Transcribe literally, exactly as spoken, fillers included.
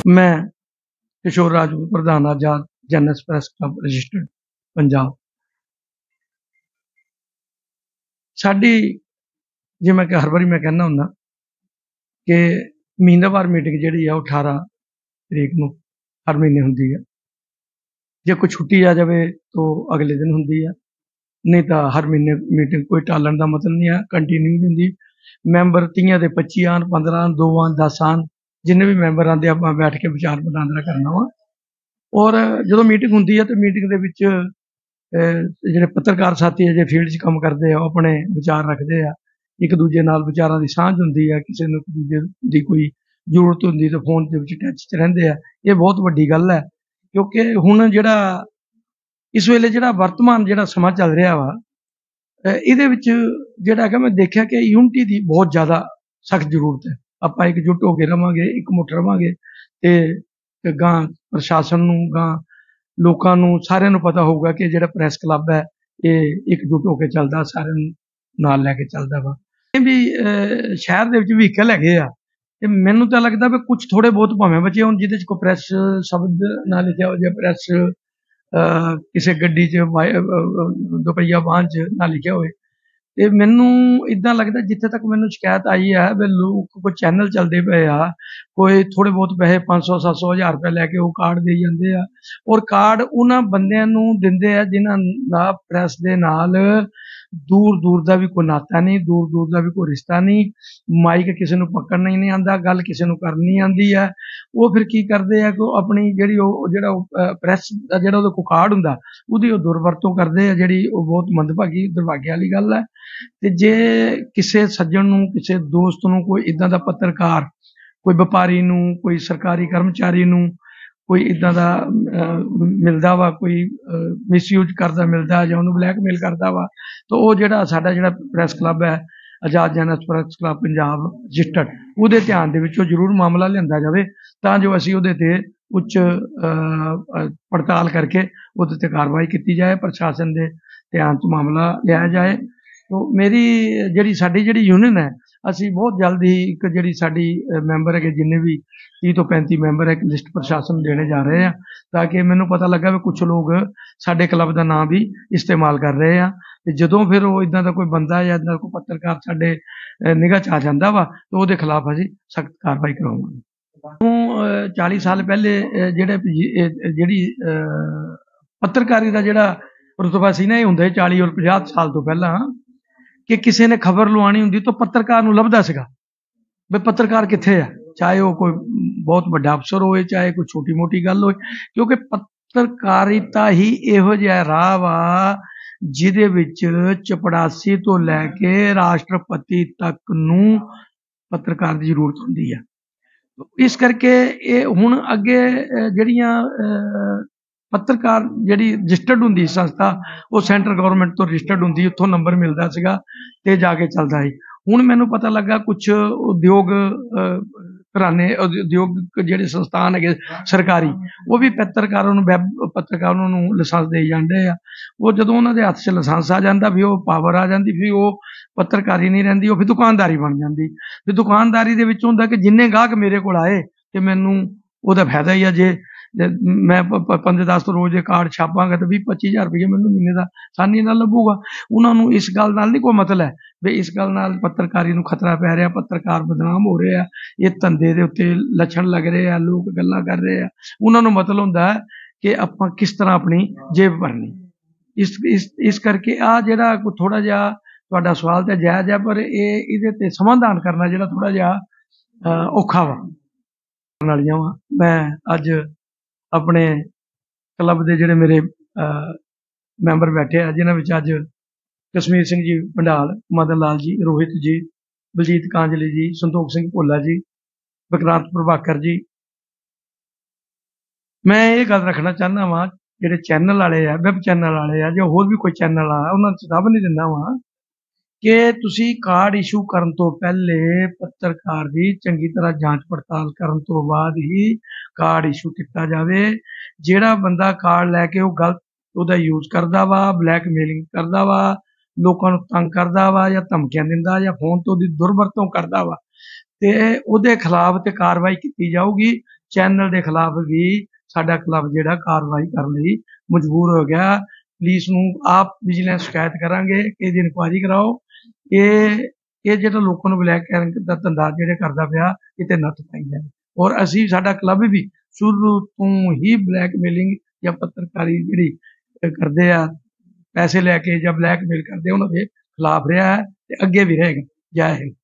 मैं किशोर राजपूत प्रधान Azad Jan press club registered Punjab. साडी जिवें कि हर बारी मैं कहना हुंदा कि महीनावार मीटिंग जिहड़ी है अठारह तरीक नूं हर महीने हुंदी है। जे कोई छुट्टी आ जाए तो अगले दिन हुंदी है, नहीं तो हर महीने मीटिंग कोई टालन का मतलब नहीं है, कंटीन्यू हुंदी। मैंबर तीह के पच्ची आन, पंद्रह आन, दो आन, दस आन, जिन्ने भी मैंबर आते आप बैठ के विचार वटांदरा करना वा। और जो मीटिंग होंगी है तो मीटिंग के विच जिहड़े पत्रकार साथी है जो फील्ड च काम करते हैं अपने विचार रखते हैं, एक दूजे नाल विचारां दी सांझ हुंदी है, किसी नूं एक दूजे दी कोई जरूरत हुंदी तो फोन दे विच टच च रहिंदे आ। ये बहुत वड्डी गल है, क्योंकि हुण जिहड़ा इस वेले जिहड़ा वर्तमान जिहड़ा समां चल रहा वा, इहदे विच जिहड़ा कि मैं देखिया कि यूनिटी दी बहुत ज़्यादा सख्त जरूरत है। आपां एकजुट होके रवांगे, इकमुठ रवांगे ते गां प्रशासन नूं, गां लोकां नूं सारिआं नूं पता होऊगा कि जिहड़ा प्रैस क्लब है ये एकजुट होके चलदा, सारिआं नूं नाल लैके चलदा वा। ਇਹ ਵੀ शहर ਦੇ ਵਿੱਚ ਵਹੀਕਲ ਹੈਗੇ ਆ ਤੇ ਮੈਨੂੰ ਤਾਂ ਲੱਗਦਾ ਵੀ ਕੁਝ ਥੋੜੇ ਬਹੁਤ ਭਾਵੇਂ ਬਚੇ ਹੋਣ ਜਿਹਦੇ ਚ ਕੋਈ ਪ੍ਰੈਸ ਸ਼ਬਦ ਨਾ ਲਿਖਿਆ ਹੋ, ਜਾਂ ਪ੍ਰੈਸ ਕਿਸੇ ਗੱਡੀ ਚ ਦੁਪਹੀਆ ਵਾਹਨ ਚ ਨਾ ਲਿਖਿਆ ਹੋਵੇ। ਤੇ ਮੈਨੂੰ ਇਦਾਂ ਲੱਗਦਾ ਜਿੱਥੇ ਤੱਕ ਮੈਨੂੰ ਸ਼ਿਕਾਇਤ ਆਈ ਹੈ ਵੀ ਲੋਕ ਕੋਈ ਚੈਨਲ ਚੱਲਦੇ ਪਏ ਆ, ਕੋਈ ਥੋੜੇ ਬਹੁਤ ਪੈਸੇ ਪੰਜ ਸੌ ਸੱਤ ਸੌ ਹਜ਼ਾਰ ਰੁਪਏ ਲੈ ਕੇ ਉਹ ਕਾਰਡ ਦੇ ਜਾਂਦੇ ਆ, ਔਰ ਕਾਰਡ ਉਹਨਾਂ ਬੰਦਿਆਂ ਨੂੰ ਦਿੰਦੇ ਆ ਜਿਨ੍ਹਾਂ ਦਾ ਪ੍ਰੈਸ ਦੇ ਨਾਲ दूर दूर का भी कोई नाता नहीं, दूर दूर का भी कोई रिश्ता नहीं, माइक किसी को पकड़ना ही नहीं आता, गल किसी को करनी आती है। वो फिर की करते हैं कि अपनी जी जो प्रैस का जो कार्ड होंगे उसकी दुरवरतों करते हैं, जी बहुत मंदभागी दुर्भाग्य वाली गल है। तो जे किसी सज्जन नूं, किसी दोस्त नूं कोई इदां दा पत्रकार, कोई व्यापारी नूं, कोई सरकारी कर्मचारी नूं कोई इदां दा मिलदा वा, कोई मिसयूज करदा मिलदा जां उहनूं ब्लैकमेल करदा वा, तो वो जिहड़ा साडा जिहड़ा प्रैस क्लब है आजाद जन प्रैस क्लब पंजाब रजिस्टर्ड, उहदे ध्यान दे विच जरूर मामला लिआंदा जावे तां जो असीं उहदे ते उच्च पड़ताल करके उहदे ते कार्रवाई कीती जाए, प्रशासन दे ध्यान च मामला लिआया जाए। तो मेरी जिहड़ी साडी जिहड़ी यूनियन है, असीं बहुत जल्द ही एक जिहड़ी साडी मैंबर है जिन्ने भी तीह तो पैंती मैंबर है, एक लिस्ट प्रशासन देने जा रहे हैं, ताकि मैनूं पता लगा भी कुछ लोग साडे क्लब का नाम भी इस्तेमाल कर रहे हैं। तो जदों फिर वो इदां दा कोई बंदा या इदां कोई पत्रकार साडे निगाह च आ जांदा वा तो उहदे खिलाफ असीं सख्त कार्रवाई करवावांगे। चाली साल पहले जिहड़े जिहड़ी पत्रकारी का जिहड़ा रुतबा सी ना, ये हुंदा चाली और पचास साल तो पहला कि किसी ने खबर लवानी हुंदी तो पत्रकार नूं लभदा सीगा भी पत्रकार कित्थे है, चाहे वो कोई बहुत बड़ा अफसर होए, चाहे कोई छोटी मोटी गल होए, क्योंकि पत्रकारिता ही इहो जिहा राह वा जिहदे विच चपड़ासी तो लैके राष्ट्रपति तक नूं पत्रकार की जरूरत हुंदी है। इस करके ये हुण अगे जिहड़ियां पत्रकार जिहड़ी रजिस्टर्ड हुंदी संस्था वो सेंट्रल गवर्नमेंट तो रजिस्टर्ड हुंदी, उत्थों नंबर मिलदा सीगा ते जाके चलदा है। हुण मैनूं पता लगा कुछ उद्योग घराने उद्योग जिहड़े संस्थान है सरकारी वो भी पत्रकारों नूं वैब पत्रकारों नूं लाइसेंस दे जांदे आ। वो जदों उन्हां दे हत्थ 'च लाइसेंस आ जांदा भी वो पावर आ जांदी, फिर वो पत्रकारी नहीं रहिंदी, वो फिर दुकानदारी बन जांदी। फिर दुकानदारी दे विच हुंदा कि जिन्ने गाहक मेरे कोल आए ते मैनूं ओहदा फायदा ही है। जे मैं पंद्रह दस रोज़ कार्ड छापांगा तो भी पच्ची हज़ार रुपये मैनूं महीने का आसानी नाल लभूगा। उन्होंने इस गल नाल नहीं कोई मतलब है भी इस गल नाल पत्रकारी नूं खतरा पै रहा, पत्रकार बदनाम हो रहे हैं, ये धंधे दे उत्ते लछण लग रहे हैं, लोग गल्लां कर रहे हैं। उन्होंने मतलब हुंदा है कि आपां किस तरह अपनी जेब भरनी। इस इस इस करके आ जिहड़ा थोड़ा जिहा तुहाडा सवाल तो जायज़ है, पर ये इहदे ते समाधान करना जिहड़ा थोड़ा जिहा औखा वा वालियां वा। मैं अज अपने क्लब के जिहड़े मेरे मैंबर बैठे हैं, जिन्हां विच अज कश्मीर सिंह जी भंडाल, मदन लाल जी, रोहित जी, बलजीत कांजली जी, संतोख सिंह भोला जी, विक्रांत प्रभाकर जी, मैं ये गल रखना चाहना वा जिहड़े चैनल वाले है, वैब चैनल वाले है, जो होर भी कोई चैनल आ उन्हां नूं सलाह नहीं दिंदा वा कि तुसीं कार्ड इशू करन तो पहले पत्रकार की चंगी तरह जांच पड़ताल करन तो बाद ही कार्ड इशू किया जाए। जिहड़ा बंदा कार्ड लैके वो गलत उहदा यूज करदा वा, ब्लैकमेलिंग करदा वा, लोकां नूं तंग करदा वा या धमकियां दिंदा या फोन तो दी दुरवरतों करदा वा ते उहदे खिलाफ ते कार्रवाई की जाऊगी। ਚੈਨਲ ਦੇ ਖਿਲਾਫ ਵੀ ਸਾਡਾ ਕਲੱਬ ਜਿਹੜਾ ਕਾਰਵਾਈ ਕਰਨ ਲਈ ਮਜਬੂਰ ਹੋ ਗਿਆ। ਪੁਲਿਸ ਨੂੰ ਆਪ ਵਿਜੀਲੈਂਸ ਸ਼ਿਕਾਇਤ ਕਰਾਂਗੇ ਕਿ ਇਹਦੀ ਇਨਕੁਆਇਰੀ ਕਰਾਓ। ਇਹ ਇਹ ਜਿਹੜਾ ਲੋਕਾਂ ਨੂੰ ਬਲੈਕ ਦਾ ਧੰਦਾ ਜਿਹੜੇ ਕਰਦਾ ਪਿਆ ਇਹ 'ਤੇ ਨੱਥ ਪਾਈ ਜਾਵੇ। ਔਰ ਅਸੀਂ ਸਾਡਾ ਕਲੱਬ ਵੀ ਸ਼ੁਰੂ ਤੋਂ ਹੀ ਬਲੈਕਮੇਲਿੰਗ ਜਾਂ ਪੱਤਰਕਾਰੀ ਜਿਹੜੀ ਕਰਦੇ ਆ ਪੈਸੇ ਲੈ ਕੇ ਜਾਂ ਬਲੈਕਮੇਲ ਕਰਦੇ ਉਹਨਾਂ ਦੇ ਖਿਲਾਫ ਰਿਹਾ ਹੈ ਅਤੇ ਅੱਗੇ ਵੀ ਰਹੇਗਾ। ਜੈ ਹਿੰਦ।